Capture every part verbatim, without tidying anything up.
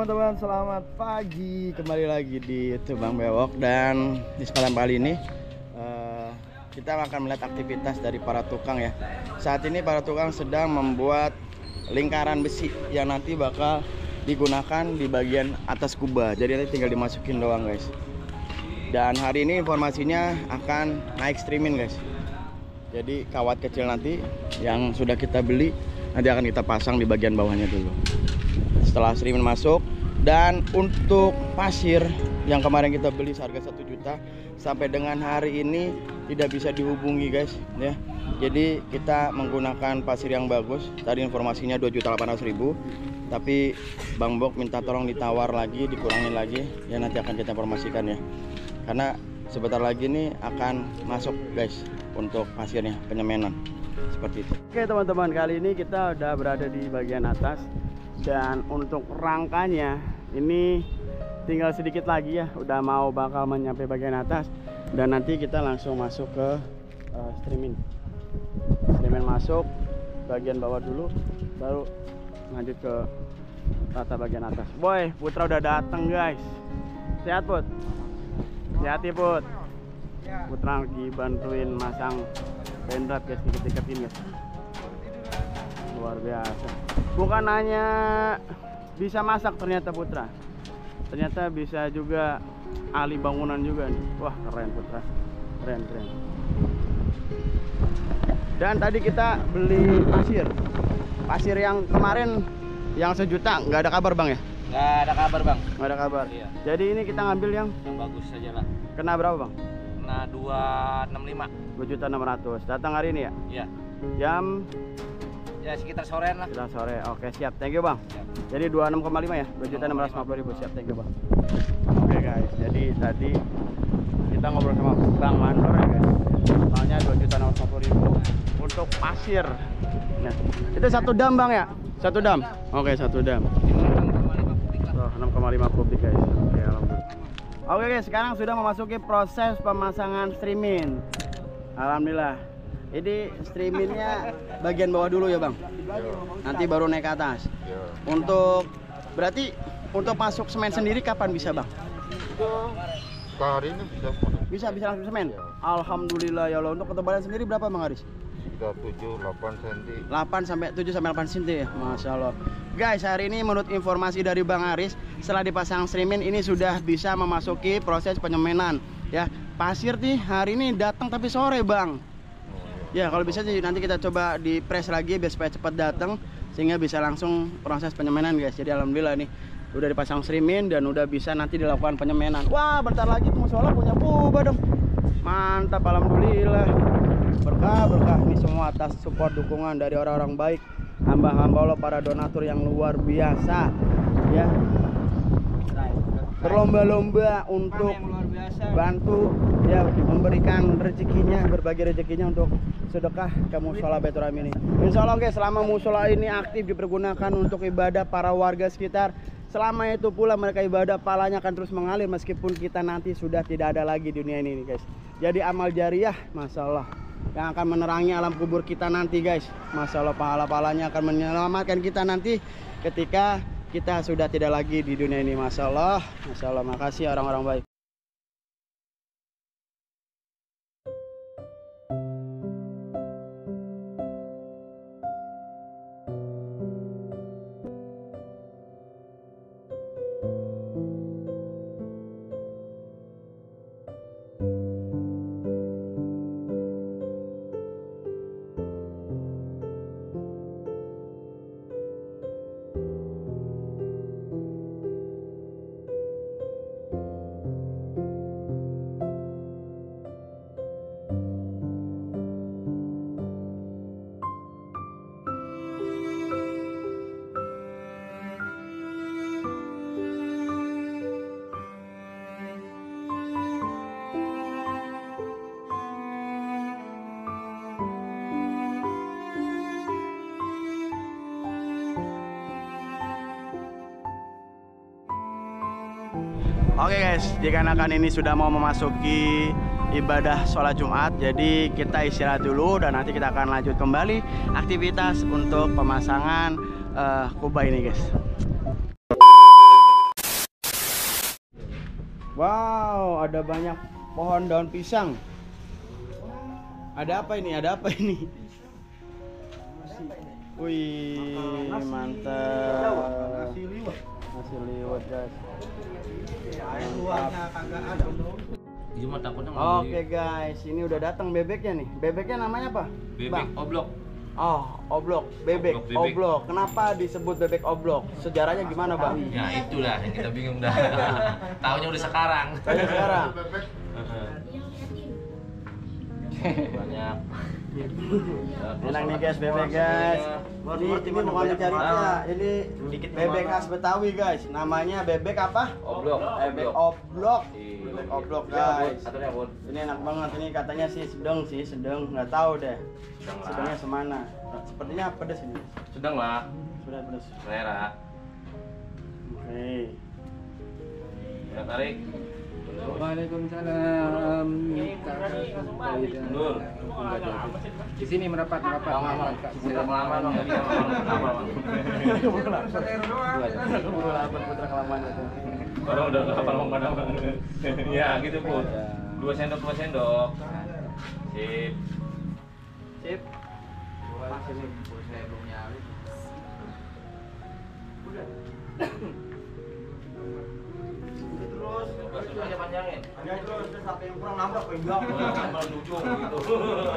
teman-teman, selamat pagi. Kembali lagi di YouTube Bang Bewok. Dan di kesempatan kali ini uh, kita akan melihat aktivitas dari para tukang ya. Saat ini para tukang sedang membuat lingkaran besi yang nanti bakal digunakan di bagian atas kuba. Jadi nanti tinggal dimasukin doang guys. Dan hari ini informasinya akan naik streaming guys. Jadi kawat kecil nanti yang sudah kita beli nanti akan kita pasang di bagian bawahnya dulu setelah streaming masuk. Dan untuk pasir yang kemarin kita beli seharga satu juta sampai dengan hari ini tidak bisa dihubungi guys ya. Jadi kita menggunakan pasir yang bagus. Tadi informasinya dua juta delapan ratus ribu, tapi Bang Bok minta tolong ditawar lagi, dikurangin lagi ya, nanti akan kita informasikan ya. Karena sebentar lagi nih akan masuk guys untuk pasirnya, penyemanan seperti itu. Oke teman-teman, kali ini kita udah berada di bagian atas. Dan untuk rangkanya ini tinggal sedikit lagi ya, udah mau bakal menyampai bagian atas. Dan nanti kita langsung masuk ke uh, streaming streaming masuk bagian bawah dulu, baru lanjut ke tata bagian atas. Boy, Putra udah dateng guys. Sehat Put? Hati-hati Put. Putra lagi bantuin masang pendrive guys, dikit-dikitin guys. Luar biasa. Bukan hanya bisa masak ternyata Putra, ternyata bisa juga ahli bangunan juga nih. Wah keren Putra, keren keren. Dan tadi kita beli pasir, pasir yang kemarin yang sejuta nggak ada kabar Bang ya? Nggak ada kabar Bang. Nggak ada kabar. Iya. Jadi ini kita ngambil yang yang bagus saja lah. kena berapa Bang? Kena dua enam lima. dua juta enam ratus. Datang hari ini ya? Iya. Jam Ya sekitar sorean lah. sekitar sore. Oke siap, thank you Bang. Siap. Jadi dua puluh enam koma lima ya, dua juta enam ratus lima puluh ribu. Siap, thank you Bang. Oke guys, jadi tadi kita ngobrol sama Bang Mandor ya guys, soalnya dua juta enam ratus lima puluh ribu untuk pasir. Nah, itu satu dam Bang ya? Satu dam? Oke, satu dam. Oh, enam koma lima kubik guys. Oke, alhamdulillah. Oke guys, sekarang sudah memasuki proses pemasangan streaming. Alhamdulillah. Jadi streamingnya bagian bawah dulu ya Bang. Nanti baru naik ke atas. Untuk berarti untuk masuk semen sendiri kapan bisa Bang? Hari ini bisa. Bisa bisa langsung semen. Alhamdulillah ya Allah. Untuk ketebalan sendiri berapa Bang Aris? Sudah tujuh delapan senti. delapan sampai tujuh sampai delapan senti ya. Masya Allah. Guys, hari ini menurut informasi dari Bang Aris, setelah dipasang streaming ini sudah bisa memasuki proses penyemanan ya. Pasir nih hari ini datang tapi sore Bang. Ya kalau bisa sih nanti kita coba di press lagi biar supaya cepat datang sehingga bisa langsung proses penyemanan guys. Jadi alhamdulillah nih udah dipasang streaming dan udah bisa nanti dilakukan penyemanan. Wah bentar lagi tuh musola punya kuba dong. Mantap, alhamdulillah. Berkah berkah nih semua atas support dukungan dari orang-orang baik, hamba-hamba Allah, para donatur yang luar biasa ya. Berlomba-lomba untuk bantu ya, memberikan rezekinya, berbagi rezekinya untuk sedekah ke musola Baitur Rahim ini. Insya Allah guys, selama musola ini aktif dipergunakan untuk ibadah para warga sekitar, selama itu pula mereka ibadah, pahalanya akan terus mengalir meskipun kita nanti sudah tidak ada lagi di dunia ini guys. Jadi amal jariah Masya Allah yang akan menerangi alam kubur kita nanti guys. Masya Allah, pahala-pahalanya akan menyelamatkan kita nanti ketika kita sudah tidak lagi di dunia ini. Masya Allah, Masya Allah, makasih orang-orang baik. Oke guys, dikarenakan ini sudah mau memasuki ibadah sholat Jumat, jadi kita istirahat dulu dan nanti kita akan lanjut kembali aktivitas untuk pemasangan uh, kubah ini guys. Wow, ada banyak pohon daun pisang. Ada apa ini? Ada apa ini? Wih, mantap. Nasi liwet. Nasi liwet, guys. Air luarnya kagak ada. Cuma takutnya Oke guys, ini udah datang bebeknya nih. Bebeknya namanya apa? bebek Bang? oblok. Oh, oblok, bebek, Oblok, bebek. oblok. Kenapa disebut bebek oblok? Sejarahnya gimana, Bang? Ya itulah yang kita bingung dah. Taunya udah sekarang. Saya sekarang. Banyak. Enak nih guys, bebek guys. Ini ini bukan dicari-cari, ini bebek khas Betawi guys. Namanya bebek apa? Oblok. Bebek oblok. Bebek oblok guys. Satu ya, Bun. Ini enak banget. Ini katanya sih sedang sih, sedang. Nggak tahu deh. Sedang lah. Sedangnya semana? Sepertinya pedas ini. Sedang lah. Sudah pedas. Selera. Oke. Kita tarik. Waalaikumsalam. Mundur. Di sini merapat merapat. Bang, bang, bang. Putra kelamaan bang. Jadi bang, bang, bang. Keburu lapar putra kelamaan itu. Orang udah nggak hafal ngomong mana bang. Ya gitu pun. Dua sendok, dua sendok. Sip. Sip. Terus, Terus aja panjangin. ya terus terus sampai yang kurang nambah pegang. Kalau ujung gitu.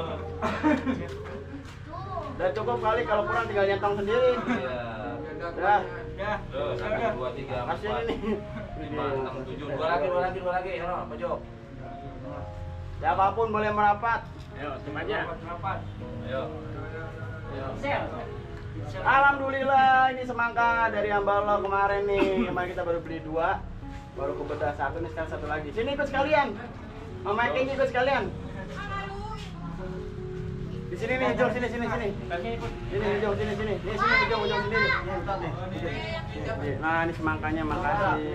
Udah cukup kali kalau kurang tinggal nyentang sendiri. Iya. Dah. Terus satu, dua, tiga, Kasih empat, ini. lima, enam, tujuh. Dua lagi, dua lagi, dua lagi. Sono, pojok. Siapapun boleh merapat. Ayo, tim aja. Ayo. Alhamdulillah ini semangka dari Ambalo kemarin nih. Kemarin kita baru beli dua. Baru kebedah satu nih, sekarang satu lagi. Sini ikut sekalian. Mama King ikut sekalian. Di sini nih, hijau sini sini sini. Sini hijau sini sini. Ini sini hijau hijau sendiri. Nih, nah ini semangkanya, makasih.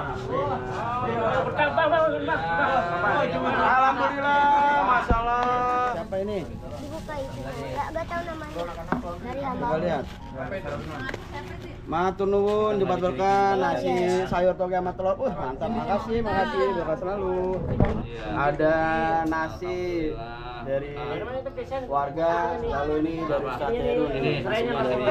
Alhamdulillah. Alhamdulillah, masyaallah. Siapa ini? Dibuka itu. Enggak enggak tahu namanya. Dari hamba. Coba lihat. Matur nuwun, jebat berkah, nasi sayur toge sama telur. Uh, mantap. Makasih, makasih. Berkah selalu. Ada nasi dari warga, lalu ini dari Ustaz Heru. Ini semua dari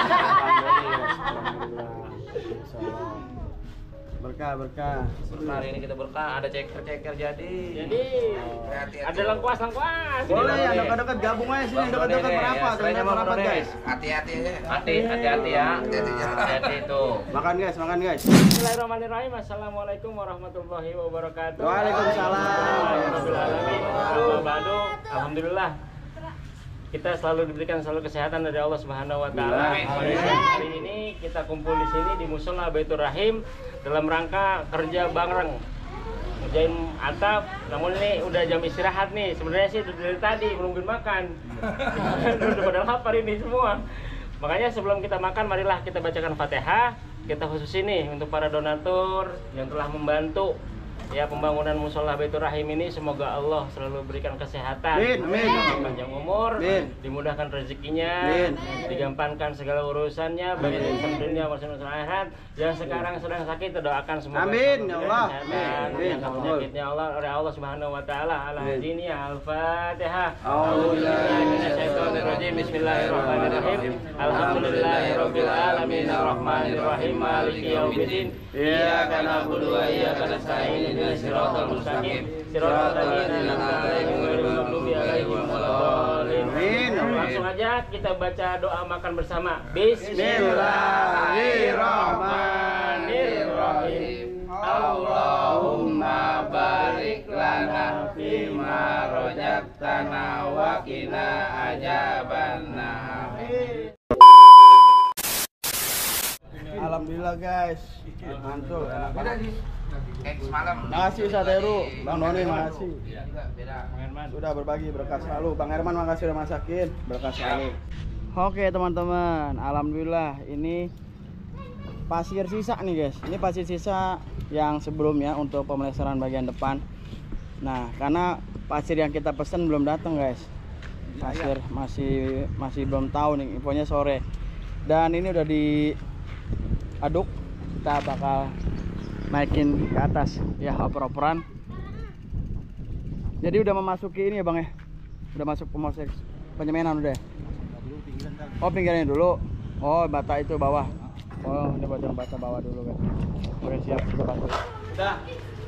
berkah berkah. hari ini kita berkah, ada ceker-ceker jadi. Jadi ada lengkuas lengkuas. Boleh ya, dekat-dekat gabung aja sini, dekat-dekat berapa? Ternyata berapa guys? Hati-hati aja. Hati, hati-hati ya. Hati-hati itu. Makan guys, makan guys. Bismillahirrahmanirrahim. Assalamualaikum warahmatullahi wabarakatuh. Waalaikumsalam. Alhamdulillah. Alhamdulillah. Kita selalu diberikan selalu kesehatan dari Allah Subhanahu wa taala. Hari ini kita kumpul di sini di Mushola Baitur Rahim dalam rangka kerja bareng. Ngerjain atap, namun ini udah jam istirahat nih. Sebenarnya sih dari tadi menungguin makan. Udah pada lapar ini semua. Makanya sebelum kita makan, marilah kita bacakan Fatihah. Kita khusus ini untuk para donatur yang telah membantu ya pembangunan Mushola Baitur Rahim ini. Semoga Allah selalu berikan kesehatan, Amin, amin. panjang umur, Amin. dimudahkan rezekinya, Amin. digampangkan segala urusannya bagi urusan dunia maupun urusan akhirat. Yang sekarang sedang sakit, kita doakan semoga Amin, ya selalu Allah. diberikan Amin. kesehatan, Amin. yang penyakitnya Allah oleh Allah Subhanahu wa taala. Al-Hadini Al-Fatihah. A'udzubillahi Bismillahirrahmanirrahim. Alhamdulillahirabbil alamin arrahmanirrahim maliki yaumiddin. Iyyaka na'budu wa iyyaka nasta'in ihdinas siratal mustaqim siratal ladzina an'amta 'alaihim ghairil maghdubi 'alaihim waladdallin. Amin. Langsung aja kita baca doa makan bersama. Bismillahirrahmanirrahim. Allahumma barik lana fima rojaktana wa qina adzabannar. Alhamdulillah guys. Mantul, enak banget. Kayak semalam. Makasih Ustaz Heru, Bang Noni makasih. Beda. Sudah berbagi berkah selalu. Bang Herman makasih udah masakin, berkah selalu. Oke teman-teman, alhamdulillah ini pasir sisa nih guys. Ini pasir sisa yang sebelumnya untuk pemelesaran bagian depan. Nah, karena pasir yang kita pesan belum datang guys. Pasir masih masih belum tahu nih, infonya sore. Dan ini udah diaduk. Kita bakal naikin ke atas ya, oper-operan. Jadi udah memasuki ini ya bang ya, udah masuk proses penyemanan udah ya? Oh pinggirannya dulu. Oh bata itu bawah. Oh ini buat yang bata bawah dulu kan. Oke siap, kita bantu. Udah.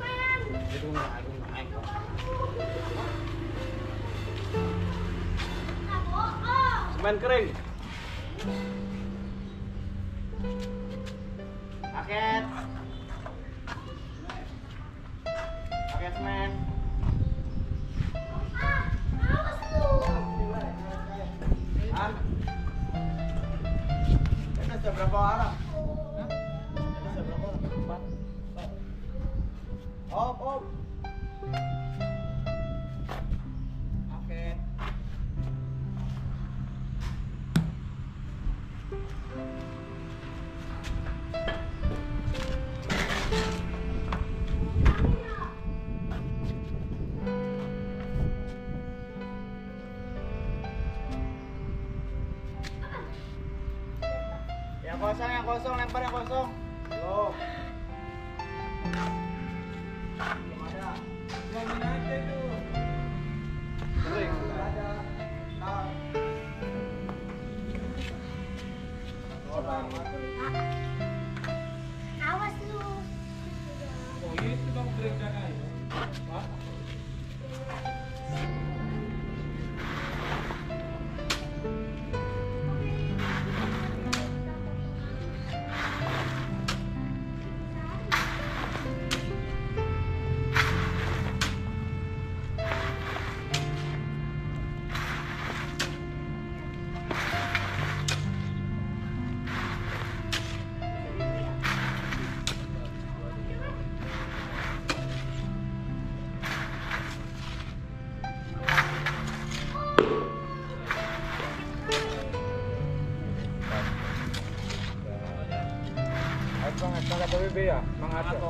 Semen kering. Paket. Paket semen. An. Ini ada berapa orang? Ada berapa orang? Empat. Op, op. Oke. Yang kosong, yang kosong, lempar yang kosong. Belum. Belum ada. Belum ada itu. Kering. Belum ada. Nah. Awas lu. Oh itu bang gereja kan? Bang, ada K T B ya? Bang ada.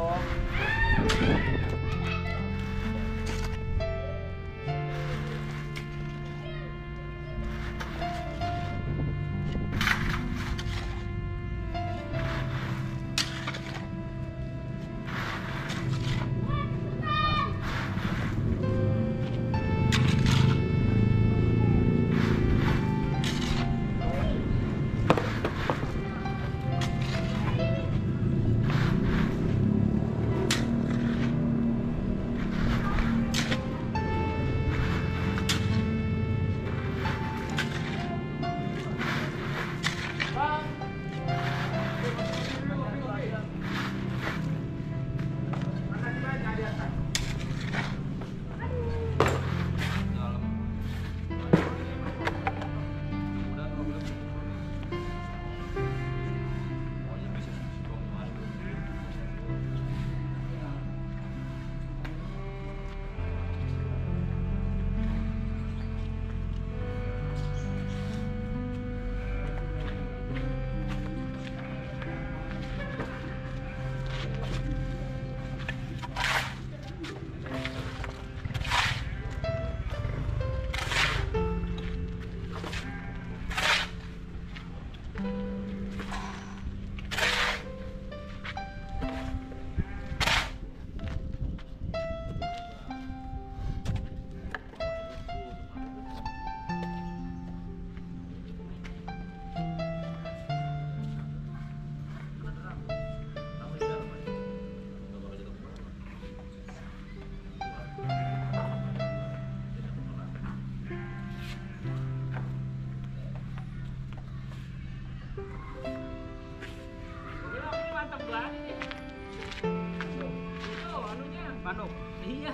Bandung. Iya.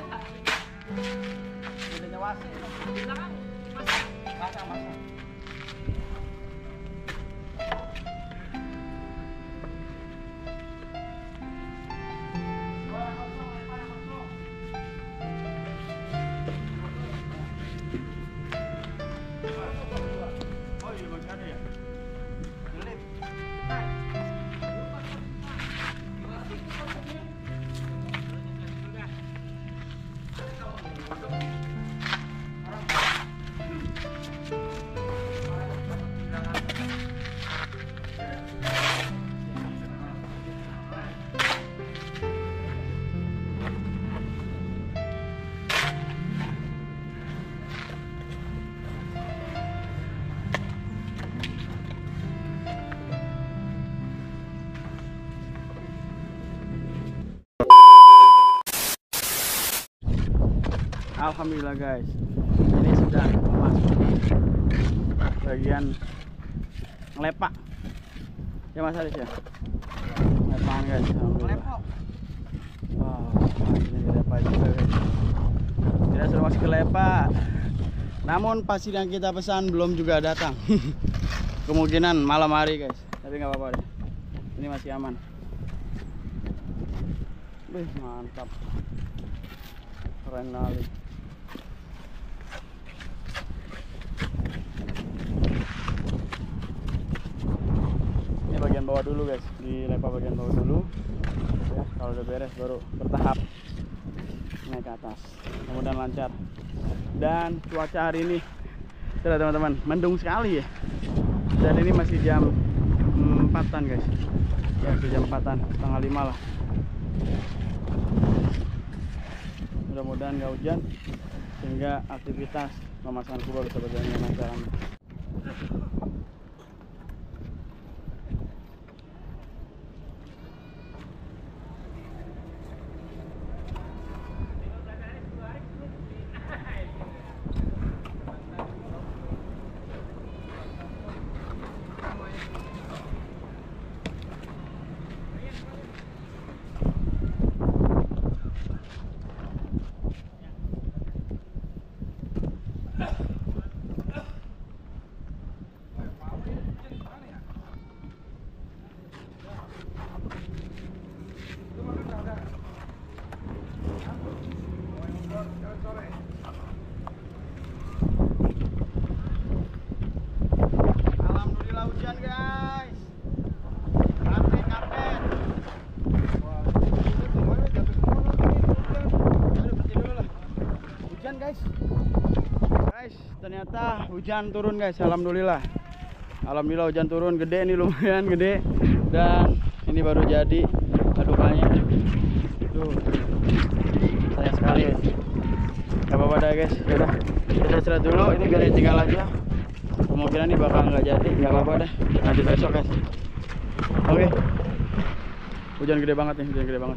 Udah nyawase. Silakan. Masak. Masak, masak. Thank you. Alhamdulillah guys, ini sudah memasuki bagian ngelepak ya Mas Aris ya. Ngelepakan guys, alhamdulillah. Wow, ini ngelepak juga guys. Kita sudah masuk ke lepak. Namun pasir yang kita pesan belum juga datang. Kemungkinan malam hari guys, tapi nggak apa-apa deh. Ini masih aman. Wih, mantap. Keren kali. Ini bagian bawah dulu guys, di lepak bagian bawah dulu ya, kalau udah beres baru bertahap naik ke atas. Mudah-mudahan lancar. Dan cuaca hari ini sudah teman-teman mendung sekali ya, dan ini masih jam empatan guys ya, masih jam empatan, setengah lima lah. Mudah-mudahan nggak hujan sehingga aktivitas memasang kubah bisa berjalan dengan lancar. Alhamdulillah hujan guys. Kapten, kapten. Hujan guys. Guys, ternyata hujan turun guys. Alhamdulillah. Alhamdulillah hujan turun gede nih, lumayan gede. Dan ini baru jadi adukannya. Tuh. Sayang sekali guys. Gak apa-apa dah guys. Yaudah, kita istirahat dulu. Ini biar tinggal aja. Kemungkinan ini bakal nggak jadi, nggak apa-apa deh. Nanti besok guys. Oke. Hujan gede banget nih, hujan gede banget.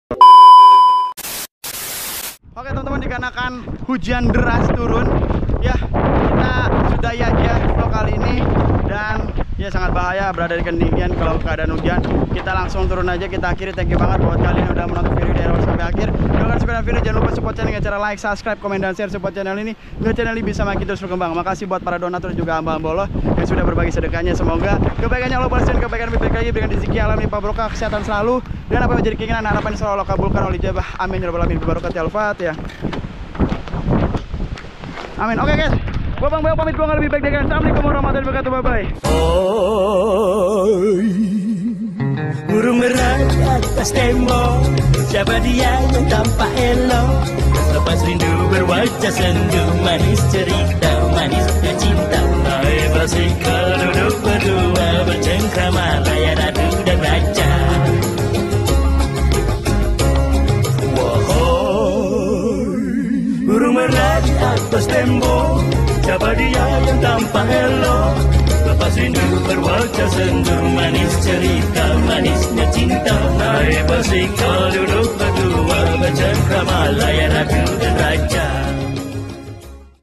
Oke teman-teman, dikarenakan hujan deras turun, ya kita sudahi aja vlog kali ini. Dan ya sangat bahaya berada di ketinggian kalau keadaan hujan. Kita langsung turun aja, kita akhiri. Thank you banget buat kalian yang udah menonton video dari awal sampai akhir. Kalau suka video, jangan lupa support channel dengan cara like, subscribe, komen, dan share. Support channel ini biar channel ini bisa makin terus berkembang. Makasih buat para donatur juga hamba-hamba Allah yang sudah berbagi sedekahnya. Semoga kebaikannya Allah balas dan kebaikan lebih baik lagi, berikan rezeki alam limpah barokah, kesehatan selalu, dan apa yang menjadi keinginan harapan selalu Allah kabulkan oleh ijabah. Amin ya rabbal alamin. Barokati al-Fatihah. Amin. Oke guys, gua Bang Beo pamit, gua nggak lebih baik dari. Assalamualaikum warahmatullahi wabarakatuh. Bye bye. Oh, burung merah atas tembok, siapa dia yang tampak elok? Lepas rindu berwajah sendu, manis cerita, manisnya cinta. Hai bersikap duduk berdua, bercengkrama, layan adu dan raja. Wahai burung merah di atas tembok, siapa dia yang tampak elok? Lepas rindu berwajah sendu, manis cerita, manisnya cinta. Hai bersikap duduk berdua, bercengkrama, layan adu dan raja.